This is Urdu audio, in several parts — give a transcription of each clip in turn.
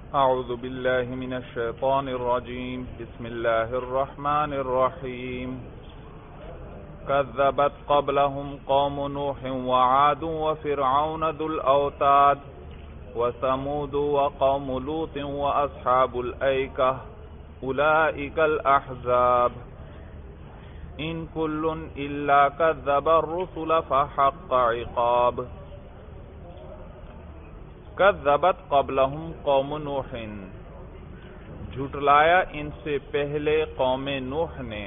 اعوذ باللہ من الشیطان الرجیم بسم اللہ الرحمن الرحیم کذبت قبلهم قوم نوح وعاد وفرعون ذو الاوتاد وثمود وقوم لوط واصحاب الایکہ اولئک الاحزاب ان کل الا کذب الرسل فحق عقاب کذبت قبلہم قوم نوح جھٹلایا ان سے پہلے قوم نوح نے،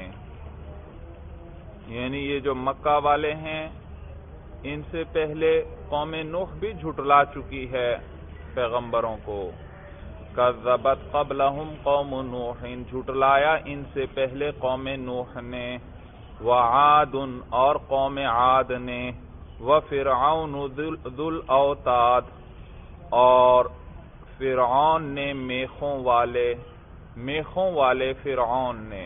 یعنی یہ جو مکہ والے ہیں ان سے پہلے قوم نوح بھی جھٹلا چکی ہے پیغمبروں کو۔ کذبت قبلہم قوم نوح جھٹلایا ان سے پہلے قوم نوح نے، وعاد اور قوم عاد نے، وفرعون ذو الاوتاد اور فرعون نے میخوں والے فرعون نے۔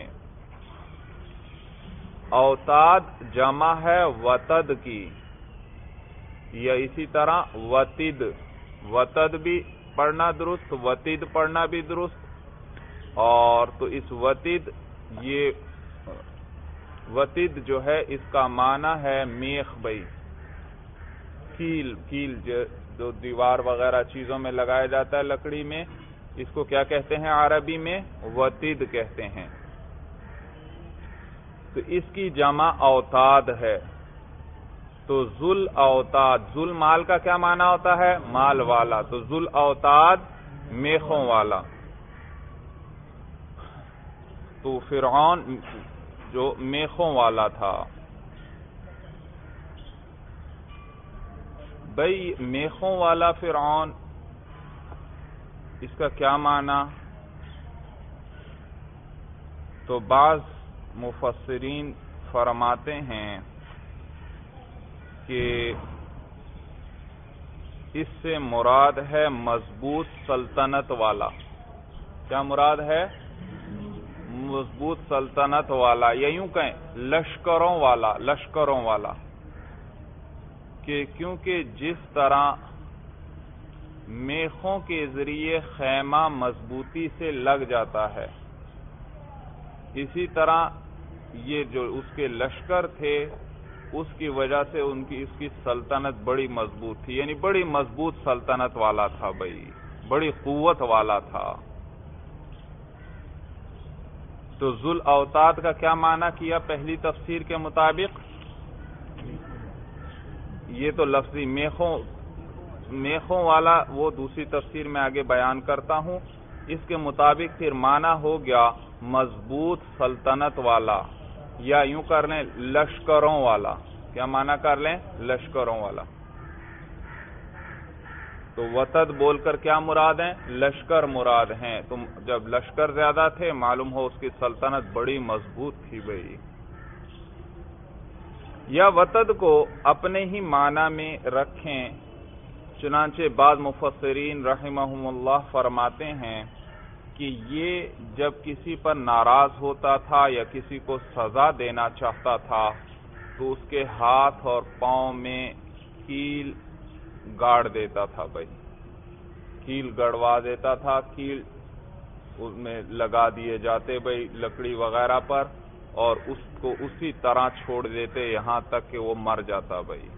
اوتاد جمع ہے وتد کی، یا اسی طرح وتد بھی پڑھنا درست، وتد پڑھنا بھی درست، اور تو اس وتد جو ہے اس کا معنی ہے میخ بھائی، کیل جو دیوار وغیرہ چیزوں میں لگایا جاتا ہے لکڑی میں، اس کو کیا کہتے ہیں عربی میں؟ وتد کہتے ہیں۔ تو اس کی جمع اوتاد ہے۔ تو ذل اوتاد، ذل مال کا کیا معنی ہوتا ہے؟ مال والا، تو ذل اوتاد میخوں والا۔ تو فرعون جو میخوں والا تھا، بھئی میخوں والا فرعون، اس کا کیا معنی؟ تو بعض مفسرین فرماتے ہیں کہ اس سے مراد ہے مضبوط سلطنت والا۔ کیا مراد ہے؟ مضبوط سلطنت والا، یا یوں کہیں لشکروں والا، کہ کیونکہ جس طرح میخوں کے ذریعے خیمہ مضبوطی سے لگ جاتا ہے، اسی طرح یہ جو اس کے لشکر تھے اس کی وجہ سے اس کی سلطنت بڑی مضبوط تھی، یعنی بڑی مضبوط سلطنت والا تھا بھائی، بڑی قوت والا تھا۔ تو ذل اوتاد کا کیا معنی کیا پہلی تفسیر کے مطابق؟ یہ تو لفظی میخوں والا، وہ دوسری تفسیر میں آگے بیان کرتا ہوں۔ اس کے مطابق پھر معنی ہو گیا مضبوط سلطنت والا، یا یوں کر لیں لشکروں والا۔ کیا معنی کر لیں؟ لشکروں والا۔ تو وتد بول کر کیا مراد ہیں؟ لشکر مراد ہیں۔ تو جب لشکر زیادہ تھے معلوم ہو اس کی سلطنت بڑی مضبوط تھی بھئی۔ یا وتد کو اپنے ہی معنی میں رکھیں، چنانچہ بعض مفسرین رحمہم اللہ فرماتے ہیں کہ یہ جب کسی پر ناراض ہوتا تھا یا کسی کو سزا دینا چاہتا تھا تو اس کے ہاتھ اور پاؤں میں کیل گاڑ دیتا تھا بھائی، کیل گڑوا دیتا تھا، کیل اس میں لگا دیے جاتے بھائی لکڑی وغیرہ پر، اور اس کو اسی طرح چھوڑ دیتے یہاں تک کہ وہ مر جاتا بھائی۔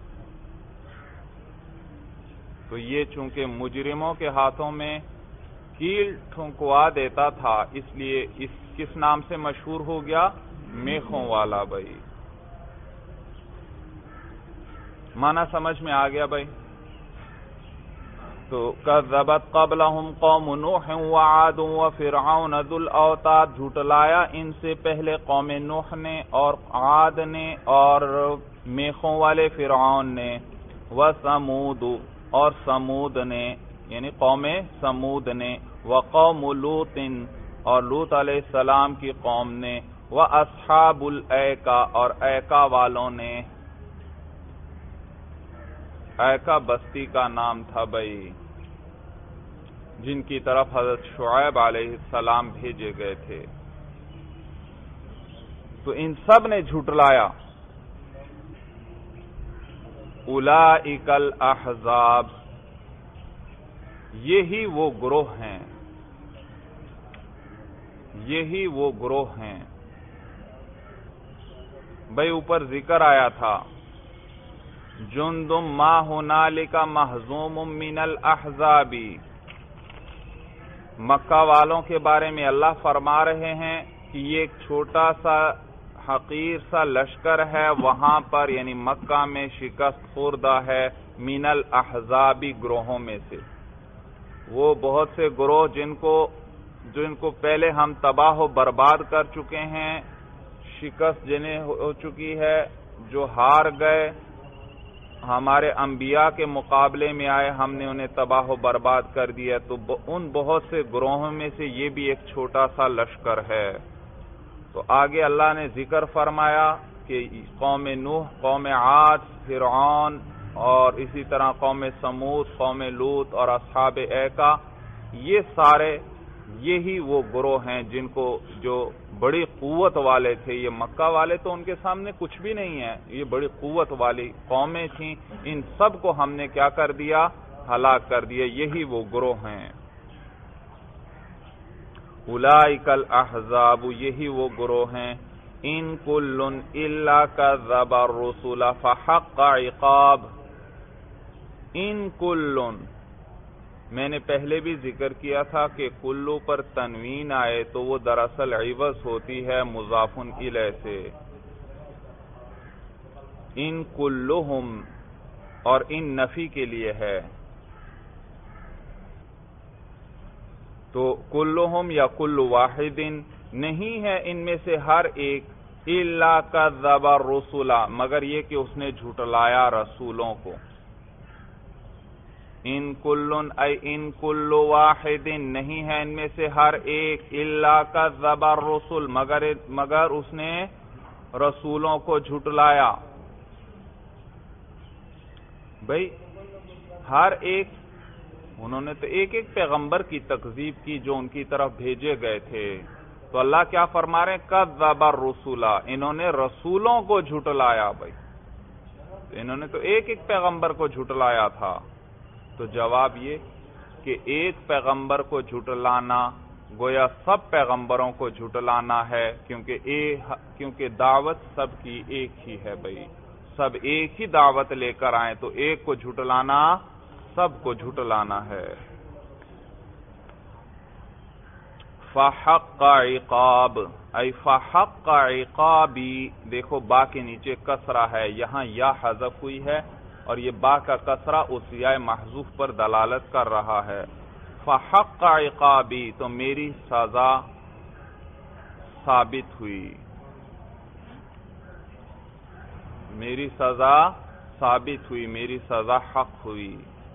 تو یہ چونکہ مجرموں کے ہاتھوں میں کیل ٹھونکوا دیتا تھا، اس لیے اس کس نام سے مشہور ہو گیا؟ میخوں والا بھائی۔ معنی سمجھ میں آ گیا بھائی؟ تو کذبت قبلہم قوم نوح وعاد وفرعون ذو الاوتاد جھٹلایا ان سے پہلے قوم نوح نے اور عاد نے اور میخوں والے فرعون نے، وثمود اور سمود نے یعنی قوم سمود نے، وقوم لوط اور لوط علیہ السلام کی قوم نے، واصحاب الایکہ اور ایکہ والوں نے۔ ایکہ بستی کا نام تھا بھائی، جن کی طرف حضرت شعیب علیہ السلام بھیجے گئے تھے۔ تو ان سب نے جھٹلایا۔ اولئک الاحزاب، یہی وہ گروہ ہیں، یہی وہ گروہ ہیں۔ بھئی اوپر ذکر آیا تھا جندم ما ہنالک محزوم من الاحزاب، مکہ والوں کے بارے میں اللہ فرما رہے ہیں کہ یہ ایک چھوٹا سا حقیر سا لشکر ہے وہاں پر، یعنی مکہ میں شکست خوردہ ہے، من الاحزاب گروہوں میں سے، وہ بہت سے گروہ جن کو پہلے ہم تباہ و برباد کر چکے ہیں، شکست جنہیں ہو چکی ہے، جو ہار گئے، ہمارے انبیاء کے مقابلے میں آئے، ہم نے انہیں تباہ و برباد کر دیا، تو ان بہت سے گروہوں میں سے یہ بھی ایک چھوٹا سا لشکر ہے۔ تو آگے اللہ نے ذکر فرمایا کہ قوم نوح، قوم عاد، فرعون اور اسی طرح قوم سمود، قوم لوط اور اصحاب ایکا، یہ سارے یہی وہ گروہ ہیں جو بڑی قوت والے تھے۔ یہ مکہ والے تو ان کے سامنے کچھ بھی نہیں ہے، یہ بڑی قوت والی قومیں تھیں، ان سب کو ہم نے کیا کر دیا؟ ہلاک کر دیا۔ یہی وہ گروہ ہیں۔ اولئک الاحزاب، یہی وہ گروہ ہیں۔ ان کل الا کذب الرسل فحق عقاب۔ ان کل، میں نے پہلے بھی ذکر کیا تھا کہ کلو پر تنوین آئے تو وہ دراصل عوض ہوتی ہے مضاف الیہ سے۔ ان کلہم، اور ان نفی کے لیے ہے، تو کلہم یا کل واحد نہیں ہے ان میں سے ہر ایک، الا کذب الرسل، مگر یہ کہ اس نے جھٹلایا رسولوں کو۔ ان کلن ای ان کل واحد، نہیں ہے ان میں سے ہر ایک، الا کذب الرسل، مگر اس نے رسولوں کو جھٹلایا۔ بھئی ہر ایک، انہوں نے تو ایک ایک پیغمبر کی تکذیب کی جو ان کی طرف بھیجے گئے تھے، تو اللہ کیا فرما رہے ہیں؟ کذب الرسل، انہوں نے رسولوں کو جھٹلایا۔ بھئی انہوں نے تو ایک ایک پیغمبر کو جھٹلایا تھا۔ تو جواب یہ کہ ایک پیغمبر کو جھٹلانا گویا سب پیغمبروں کو جھٹلانا ہے، کیونکہ دعوت سب کی ایک ہی ہے۔ بھئی سب ایک ہی دعوت لے کر آئیں، تو ایک کو جھٹلانا سب کو جھٹلانا ہے۔ فحق عقاب، ای فحق عقابی، دیکھو با کے نیچے کسرہ ہے، یہاں یا حذف ہوئی ہے اور یہ با کا کسرہ اس یا محذوف پر دلالت کر رہا ہے۔ فحق عقابی، تو میری سزا ثابت ہوئی، میری سزا ثابت ہوئی، میری سزا حق ہوئی۔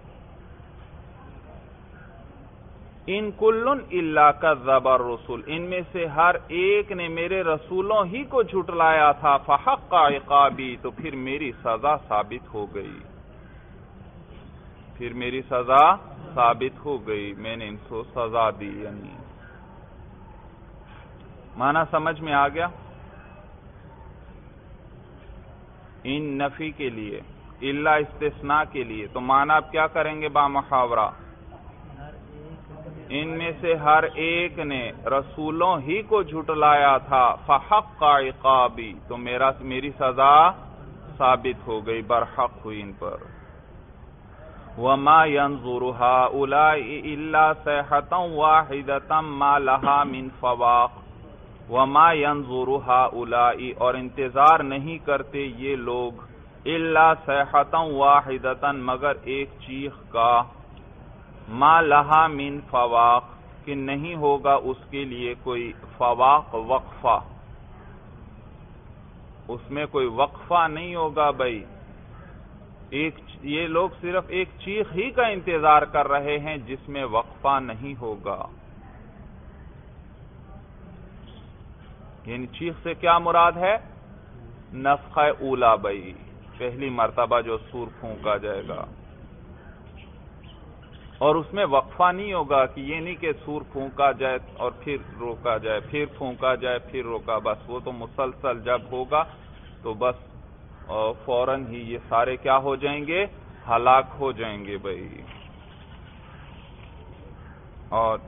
ان کلن الا کذب الرسل، ان میں سے ہر ایک نے میرے رسولوں ہی کو جھٹلایا تھا۔ فحق عقابی، تو پھر میری سزا ثابت ہو گئی، پھر میری سزا ثابت ہو گئی، میں نے ان کو سزا دی۔ یعنی معنی سمجھ میں آ گیا؟ ان نفی کے لیے، الا استثناء کے لیے، تو معنی آپ کیا کریں گے با محاورہ؟ ان میں سے ہر ایک نے رسولوں ہی کو جھٹلایا تھا۔ فحق عقابی، تو میری سزا ثابت ہو گئی، برحق ہوئی ان پر۔ وما ينظر هؤلاء الا صيحة واحدة ما لها من فواق۔ وما ينظر هؤلاء، اور انتظار نہیں کرتے یہ لوگ، الا صيحة واحدة، مگر ایک چیخ کا، ما لها من فواق، کہ نہیں ہوگا اس کے لیے کوئی فواق، وقفہ، اس میں کوئی وقفہ نہیں ہوگا۔ بھائی یہ لوگ صرف ایک چیخ ہی کا انتظار کر رہے ہیں جس میں وقفہ نہیں ہوگا۔ یعنی چیخ سے کیا مراد ہے؟ نفخہ اولا، بھائی پہلی مرتبہ جو سور پھونکا جائے گا، اور اس میں وقفہ نہیں ہوگا کہ یہ نہیں کہ سور پھونکا جائے اور پھر روکا جائے، پھر پھونکا جائے پھر روکا، بس وہ تو مسلسل جب ہوگا تو بس فوراً ہی یہ سارے کیا ہو جائیں گے؟ ہلاک ہو جائیں گے۔ بھائی اور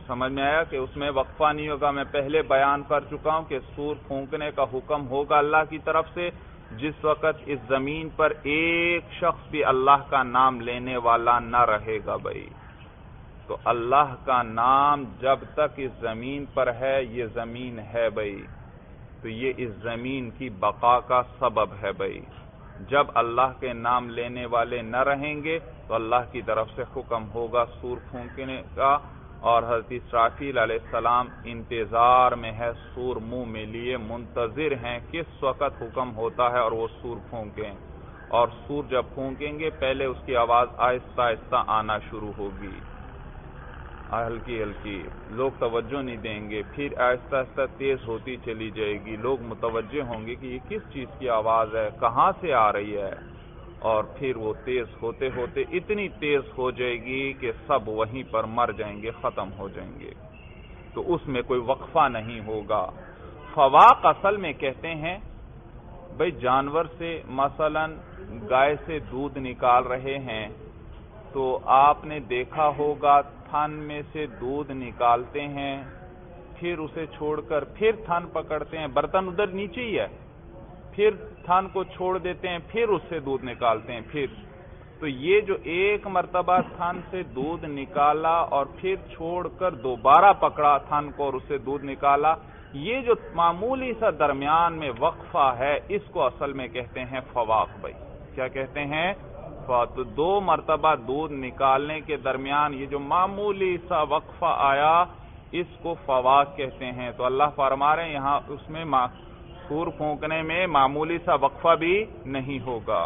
سمجھ میں آیا کہ اس میں وقفہ نہیں ہوگا. میں پہلے بیان کر چکا ہوں کہ سور پھونکنے کا حکم ہوگا اللہ کی طرف سے جس وقت اس زمین پر ایک شخص بھی اللہ کا نام لینے والا نہ رہے گا بھائی. تو اللہ کا نام جب تک اس زمین پر ہے، یہ زمین ہے بھائی، تو یہ اس زمین کی بقا کا سبب ہے بھائی. جب اللہ کے نام لینے والے نہ رہیں گے تو اللہ کی طرف سے حکم ہوگا سور پھونکنے کا، اور حضرت اسرافیل علیہ السلام انتظار میں ہے، سور منہ میں لیے منتظر ہیں کس وقت حکم ہوتا ہے اور وہ سور پھونکیں. اور سور جب پھونکیں گے پہلے اس کی آواز آہستہ آہستہ آنا شروع ہوگی، ہلکی ہلکی، لوگ توجہ نہیں دیں گے، پھر آہستہ آہستہ تیز ہوتی چلی جائے گی، لوگ متوجہ ہوں گے کہ یہ کس چیز کی آواز ہے، کہاں سے آ رہی ہے، اور پھر وہ تیز ہوتے ہوتے اتنی تیز ہو جائے گی کہ سب وہیں پر مر جائیں گے، ختم ہو جائیں گے. تو اس میں کوئی وقفہ نہیں ہوگا. فواق اصل میں کہتے ہیں بھئی جانور سے مثلا گائے سے دودھ نکال رہے ہیں تو آپ نے دیکھا ہوگا تھن میں سے دودھ نکالتے ہیں، پھر اسے چھوڑ کر پھر تھن پکڑتے ہیں، برتن ادھر نیچے ہی ہے، پھر تھن کو چھوڑ دیتے ہیں، پھر اس سے دودھ نکالتے ہیں. پھر تو یہ جو ایک مرتبہ تھن سے دودھ نکالا اور پھر چھوڑ کر دوبارہ پکڑا تھن کو اور اسے دودھ نکالا، یہ جو معمولی سا درمیان میں وقفہ ہے اس کو اصل میں کہتے ہیں فواق بھائی. کیا کہتے ہیں؟ تو دو مرتبہ دودھ نکالنے کے درمیان یہ جو معمولی سا وقفہ آیا اس کو فواق کہتے ہیں. تو اللہ فرما رہے ہیں یہاں اس میں سور پھونکنے میں معمولی سا وقفہ بھی نہیں ہوگا.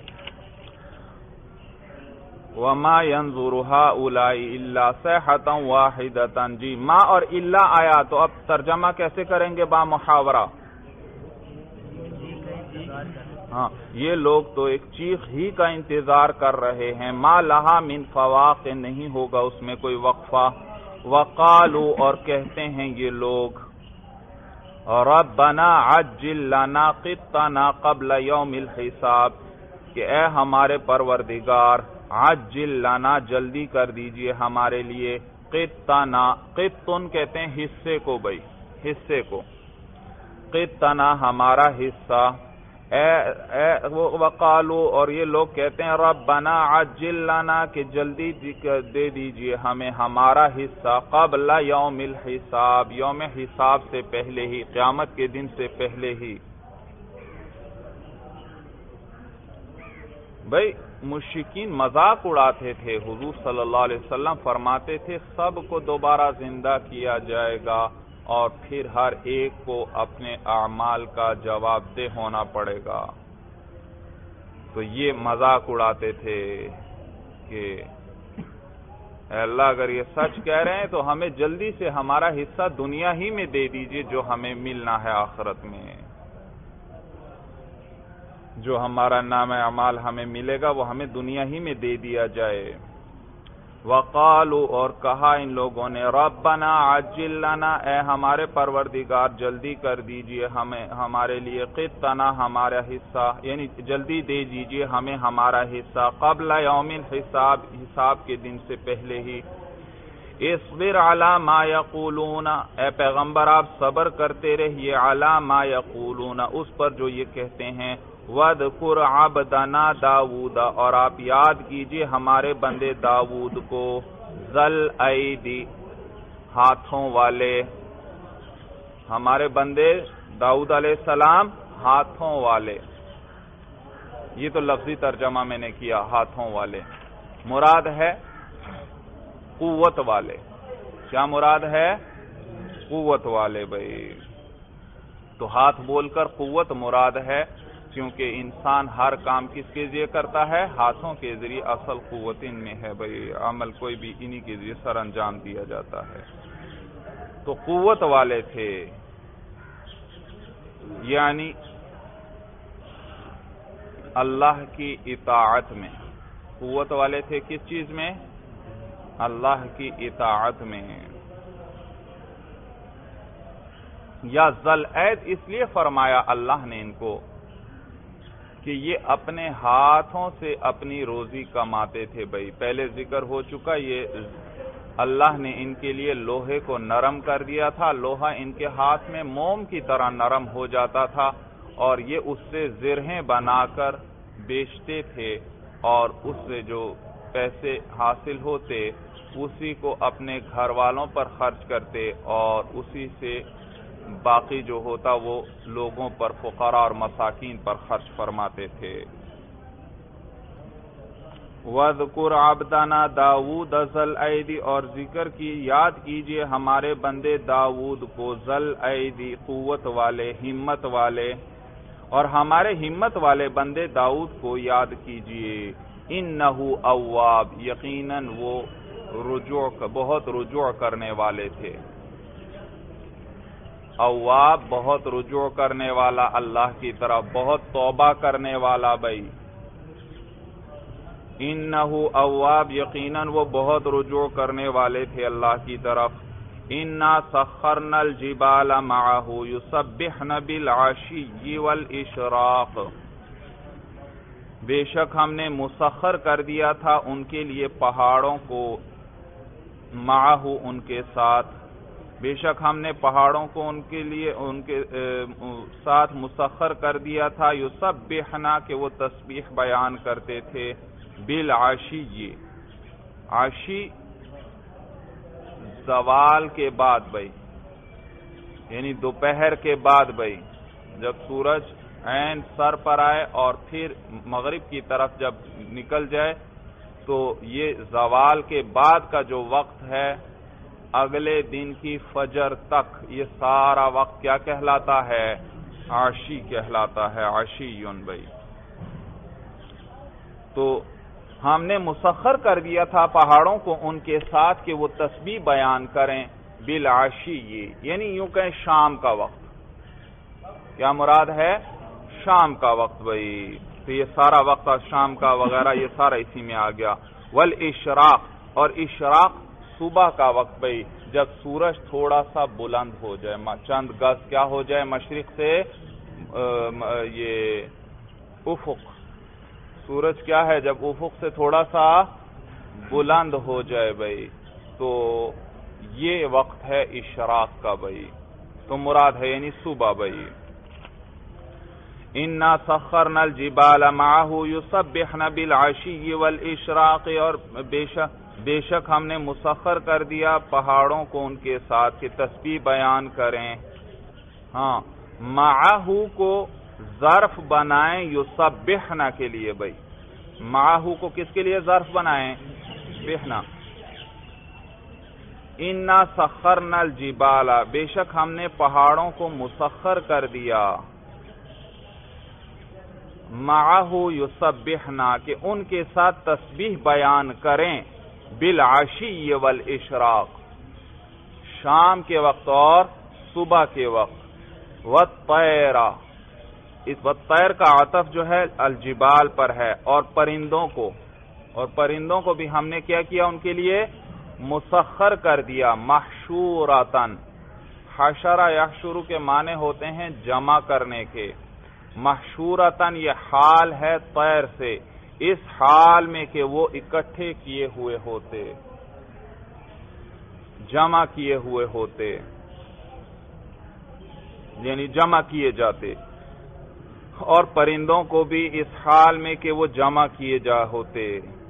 وَمَا يَنظُرُ هَؤُلَاءِ إِلَّا صَيْحَةً وَاحِدَةً. جی ما اور الا آیا تو اب ترجمہ کیسے کریں گے با محاورہ؟ ہاں یہ لوگ تو ایک چیخ ہی کا انتظار کر رہے ہیں. ما لہا من فواق، نہیں ہوگا اس میں کوئی وقفہ. وقالوا، اور کہتے ہیں یہ لوگ ربنا عجل لنا قطنا قبل یوم الحساب، کہ اے ہمارے پروردگار عجل لنا، جلدی کر دیجئے ہمارے لیے، قطنا، قطن کہتے ہیں حصے کو بھائی، حصے کو، قطنا ہمارا حصہ. وقالو، اور یہ لوگ کہتے ہیں ربنا عجل لنا، کہ جلدی دے دیجئے ہمیں ہمارا حصہ، قبل یوم الحساب، یوم حساب سے پہلے ہی، قیامت کے دن سے پہلے ہی. بھائی مشرکین مذاق اڑاتے تھے، حضور صلی اللہ علیہ وسلم فرماتے تھے سب کو دوبارہ زندہ کیا جائے گا اور پھر ہر ایک کو اپنے اعمال کا جواب دہ ہونا پڑے گا. تو یہ مذاق اڑاتے تھے کہ اے اللہ اگر یہ سچ کہہ رہے ہیں تو ہمیں جلدی سے ہمارا حصہ دنیا ہی میں دے دیجئے، جو ہمیں ملنا ہے آخرت میں، جو ہمارا نام اعمال ہمیں ملے گا وہ ہمیں دنیا ہی میں دے دیا جائے. وقالوا، اور کہا ان لوگوں نے ربنا عجل لنا، اے ہمارے پروردگار جلدی کر دیجئے ہمیں، ہمارے لیے، قطنا ہمارا حصہ، یعنی جلدی دے دیجئے ہمیں ہمارا حصہ، قبل یوم الحساب، حساب کے دن سے پہلے ہی. اصبر علی ما یقولون، اے پیغمبر آپ صبر کرتے رہیے، علی ما یقولون، اس پر جو یہ کہتے ہیں. وَاذْكُرْ عَبْدَنَا داؤد، اور آپ یاد کیجئے ہمارے بندے داؤد کو، ذل ایدی، ہاتھوں والے، ہمارے بندے داؤد علیہ السلام ہاتھوں والے. یہ تو لفظی ترجمہ میں نے کیا، ہاتھوں والے، مراد ہے قوت والے. کیا مراد ہے؟ قوت والے بھائی. تو ہاتھ بول کر قوت مراد ہے، کیونکہ انسان ہر کام کس کے ذریعے کرتا ہے؟ ہاتھوں کے ذریعے. اصل قوت ان میں ہے بھائی، عمل کوئی بھی انہی کے ذریعے سر انجام دیا جاتا ہے. تو قوت والے تھے، یعنی اللہ کی اطاعت میں. قوت والے تھے کس چیز میں؟ اللہ کی اطاعت میں. یا ذل اید اس لیے فرمایا اللہ نے ان کو کہ یہ اپنے ہاتھوں سے اپنی روزی کماتے تھے بھائی. پہلے ذکر ہو چکا یہ اللہ نے ان کے لیے لوہے کو نرم کر دیا تھا، لوہا ان کے ہاتھ میں موم کی طرح نرم ہو جاتا تھا، اور یہ اس سے زرہیں بنا کر بیچتے تھے، اور اس سے جو پیسے حاصل ہوتے اسی کو اپنے گھر والوں پر خرچ کرتے، اور اسی سے باقی جو ہوتا وہ لوگوں پر، فقراء اور مساکین پر خرچ فرماتے تھے۔ وَاذْكُرْ عَبْدَنَا داؤد ذَا الْأَيْدِ، اور ذکر کی یاد کیجئے ہمارے بندے داؤد کو، ذَا الْأَيْدِ قوت والے، ہمت والے، اور ہمارے ہمت والے بندے داؤد کو یاد کیجئے۔ اِنَّهُ اواب، یقیناً وہ بہت رجوع کرنے والے تھے۔ اواب بہت رجوع کرنے والا اللہ کی طرف، بہت توبہ کرنے والا بھائی۔ انہو اواب، یقیناً وہ بہت رجوع کرنے والے تھے اللہ کی طرف۔ انا سخرنا الجبال معه یسبحن بالعشی والاشراق، بے شک ہم نے مسخر کر دیا تھا ان کے لیے پہاڑوں کو، معه ان کے ساتھ، بے شک ہم نے پہاڑوں کو ان کے لیے ان کے ساتھ مسخر کر دیا تھا، یسبحنا کہ وہ تسبیح بیان کرتے تھے، بالعشی، عشی زوال کے بعد بھائی، یعنی دوپہر کے بعد بھائی، جب سورج عین سر پر آئے اور پھر مغرب کی طرف جب نکل جائے تو یہ زوال کے بعد کا جو وقت ہے اگلے دن کی فجر تک، یہ سارا وقت کیا کہلاتا ہے؟ عشی کہلاتا ہے، عشیون بھائی۔ تو ہم نے مسخر کر دیا تھا پہاڑوں کو ان کے ساتھ کہ وہ تسبیح بیان کریں، بالعشی، یعنی یوں کہیں شام کا وقت۔ کیا مراد ہے؟ شام کا وقت بھائی، تو یہ سارا وقت شام کا وغیرہ یہ سارا اسی میں آ گیا۔ والاشراق، اور اشراق صبح کا وقت بھائی، جب سورج تھوڑا سا بلند ہو جائے، چند گز کیا ہو جائے مشرق سے، یہ افق، سورج کیا ہے جب افق سے تھوڑا سا بلند ہو جائے بھائی، تو یہ وقت ہے اشراق کا بھائی، تو مراد ہے یعنی صبح بھائی۔ انا سخرنا الجبال معه یسبحن بالعشی والاشراق، اور بے شک ہم نے مسخر کر دیا پہاڑوں کو ان کے ساتھ کہ تسبیح بیان کریں۔ ہاں، معه کو ظرف بنائیں یسبحن کے لیے بھائی، معه کو کس کے لیے ظرف بنائیں؟ بحنا۔ انا سخرنا الجبال، بے شک ہم نے پہاڑوں کو مسخر کر دیا، معه یسبحنا کہ ان کے ساتھ تسبیح بیان کریں، بالعشی والاشراق، شام کے وقت اور صبح کے وقت، والطیر، اس والطیر کا عطف جو ہے الجبال پر ہے، اور پرندوں کو بھی ہم نے کیا کیا ان کے لیے؟ مسخر کر دیا، محشوراتن، حشر یحشر کے معنی ہوتے ہیں جمع کرنے کے، محشوراتن یہ حال ہے طیر سے، اس حال میں کہ وہ اکٹھے کیے ہوئے ہوتے، جمع کیے ہوئے ہوتے، یعنی جمع کیے جاتے، اور پرندوں کو بھی اس حال میں کہ وہ جمع کیے جا ہوتے،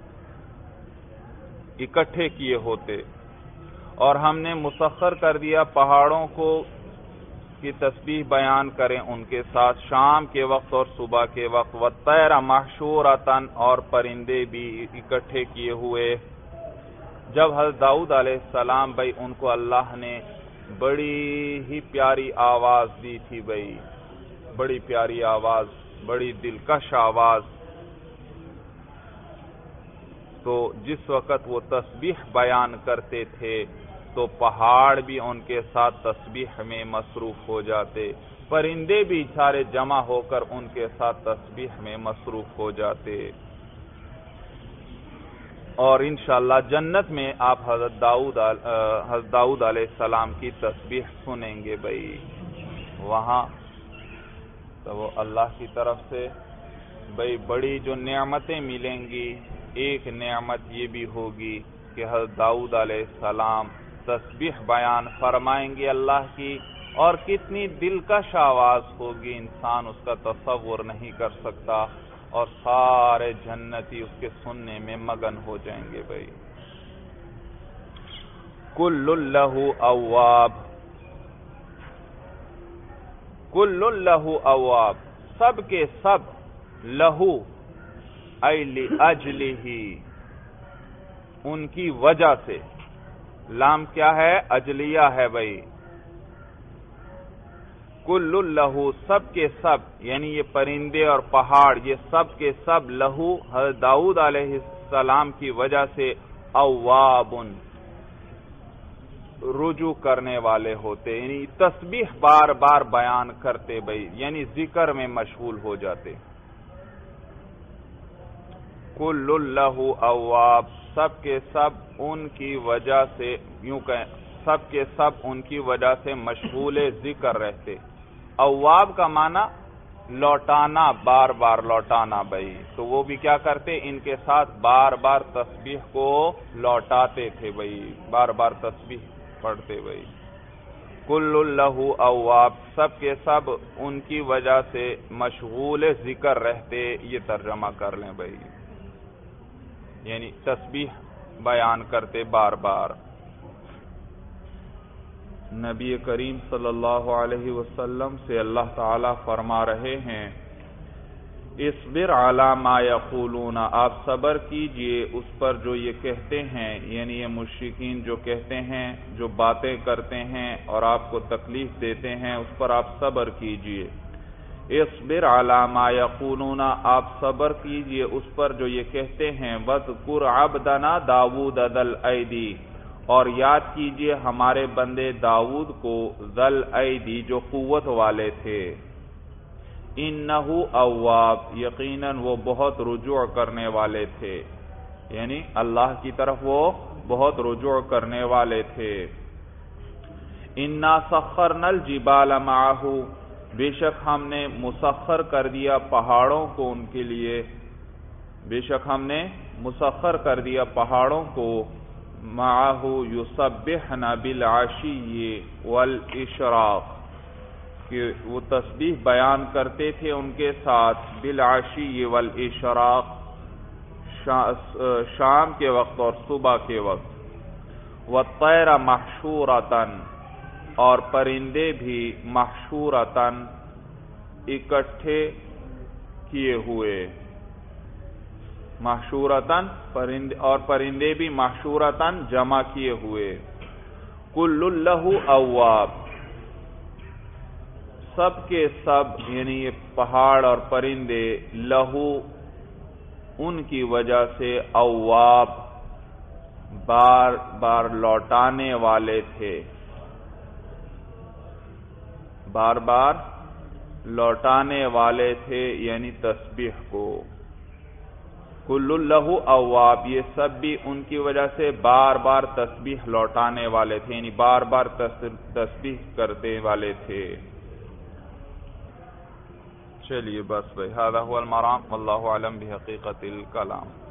اکٹھے کیے ہوتے، اور ہم نے مسخر کر دیا پہاڑوں کو کی تسبیح بیان کریں ان کے ساتھ شام کے وقت اور صبح کے وقت، والطیر محشورۃ، اور پرندے بھی اکٹھے کیے ہوئے۔ جب حضرت داؤد علیہ السلام بھائی ان کو اللہ نے بڑی ہی پیاری آواز دی تھی بھائی، بڑی پیاری آواز، بڑی دلکش آواز، تو جس وقت وہ تسبیح بیان کرتے تھے تو پہاڑ بھی ان کے ساتھ تسبیح میں مصروف ہو جاتے، پرندے بھی سارے جمع ہو کر ان کے ساتھ تسبیح میں مصروف ہو جاتے۔ اور انشاءاللہ جنت میں آپ حضرت داؤد علیہ السلام کی تسبیح سنیں گے بھائی، وہاں تو وہ اللہ کی طرف سے بھائی بڑی جو نعمتیں ملیں گی، ایک نعمت یہ بھی ہوگی کہ کہ حضرت داؤد علیہ السلام تسبیح بیان فرمائیں گے اللہ کی، اور کتنی دلکش آواز ہوگی، انسان اس کا تصور نہیں کر سکتا، اور سارے جنتی اس کے سننے میں مگن ہو جائیں گے بھائی۔ کل لہ اواب، کل لہ اواب، سب کے سب، لہو ای لاجلہ، ان کی وجہ سے، لام کیا ہے؟ اجلیہ ہے بھائی۔ کل لہو، سب کے سب، یعنی یہ پرندے اور پہاڑ، یہ سب کے سب لہو، حضرت داؤد علیہ السلام کی وجہ سے، اواب، رجوع کرنے والے ہوتے، یعنی تسبیح بار بار بیان کرتے بھائی، یعنی ذکر میں مشغول ہو جاتے۔ کل لہو اواب، سب کے سب ان کی وجہ سے، یوں کہیں سب کے سب ان کی وجہ سے مشغول ذکر رہتے۔ اواب کا معنی لوٹانا، بار بار لوٹانا بھائی، تو وہ بھی کیا کرتے؟ ان کے ساتھ بار بار تسبیح کو لوٹاتے تھے بھائی، بار بار تسبیح پڑھتے بھائی۔ کل لہو اواب، سب کے سب ان کی وجہ سے مشغول ذکر رہتے، یہ ترجمہ کر لیں بھائی، یعنی تسبیح بیان کرتے بار بار۔ نبی کریم صلی اللہ علیہ وسلم سے اللہ تعالی فرما رہے ہیں، اصبر علی ما یقولون، آپ صبر کیجئے اس پر جو یہ کہتے ہیں، یعنی یہ مشرکین جو کہتے ہیں، جو باتیں کرتے ہیں اور آپ کو تکلیف دیتے ہیں، اس پر آپ صبر کیجئے۔ اصبر علی ما یقولون، آپ صبر کیجئے اس پر جو یہ کہتے ہیں، وَاذْكُرْ عَبْدَنَا داود ذَا الْأَيْدِي، اور یاد کیجئے ہمارے بندے داؤد کو، ذَا الْأَيْدِي، جو قوت والے تھے، اِنَّهُ اواب، یقیناً وہ بہت رجوع کرنے والے تھے، یعنی اللہ کی طرف وہ بہت رجوع کرنے والے تھے۔ اِنَّا سَخَّرْنَا الْجِبَالَ مَعَهُ، بے شک ہم نے مسخر کر دیا پہاڑوں کو ان کے لیے، بے شک ہم نے مسخر کر دیا پہاڑوں کو، معہ یسبحن بالعشی والاشراق، کہ وہ تسبیح بیان کرتے تھے ان کے ساتھ، بالعشی والاشراق، شام کے وقت اور صبح کے وقت، والطیر محشورتن، اور پرندے بھی محشورتن، اکٹھے کیے ہوئے، محشورتن پرندے، اور پرندے بھی محشورتن جمع کیے ہوئے۔ کل لہ اواب، سب کے سب، یعنی یہ پہاڑ اور پرندے، لہو ان کی وجہ سے، اواب بار بار لوٹانے والے تھے، بار بار لوٹانے والے تھے، یعنی تسبیح کو۔ کل لہ اواب، یہ سب بھی ان کی وجہ سے بار بار تسبیح لوٹانے والے تھے، یعنی بار بار تسبیح کرتے والے تھے۔ چلیے بس بھائی، ھذا ھو المرام، واللہ اعلم بحقیقت الکلام۔